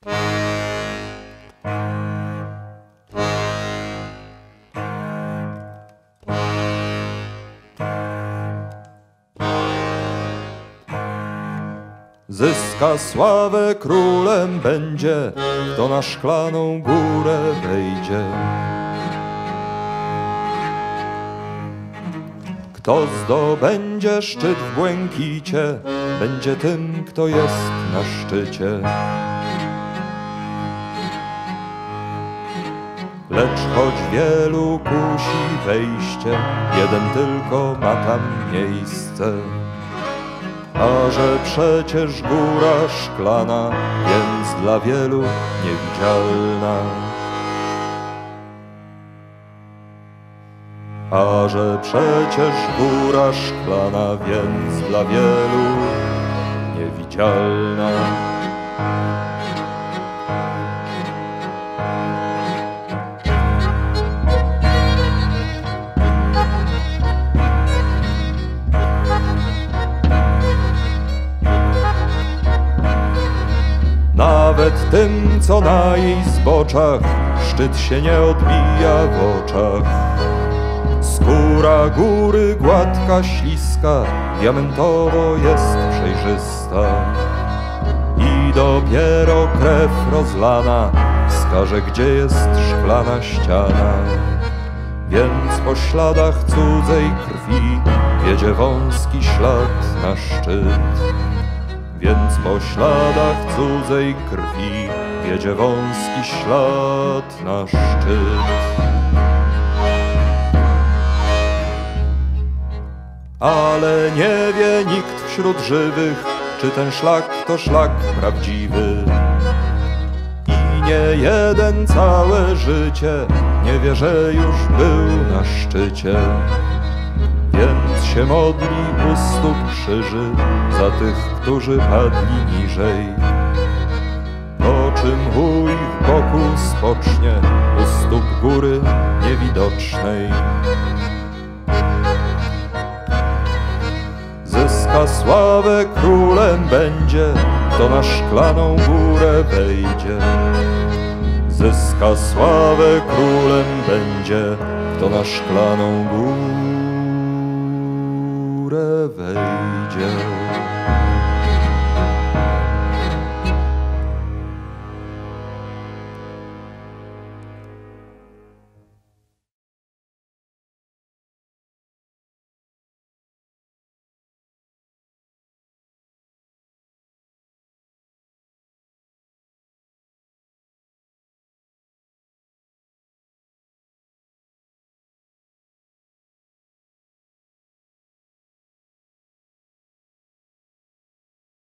Zyska sławę, królem będzie, kto na szklaną górę wejdzie. Kto zdobędzie szczyt w błękicie, będzie tym, kto jest na szczycie. Lecz choć wielu kusi wejście, jeden tylko ma tam miejsce. A że przecież góra szklana, więc dla wielu niewidzialna. A że przecież góra szklana, więc dla wielu niewidzialna. Nawet tym, co na jej zboczach, szczyt się nie odbija w oczach. Skóra góry gładka, śliska, diamentowo jest przejrzysta. I dopiero krew rozlana wskaże, gdzie jest szklana ściana. Więc po śladach cudzej krwi wiedzie wąski ślad na szczyt. Więc po śladach cudzej krwi wiedzie wąski ślad na szczyt. Ale nie wie nikt wśród żywych, czy ten szlak to szlak prawdziwy. I nie jeden całe życie nie wie, że już był na szczycie. Więc się modli u stóp krzyży za tych, którzy padli niżej. Po czym u ich boku spocznie u stóp góry niewidocznej. Zyska sławę, królem będzie, kto na szklaną górę wejdzie. Zyska sławę, królem będzie, kto na szklaną górę wejdzie.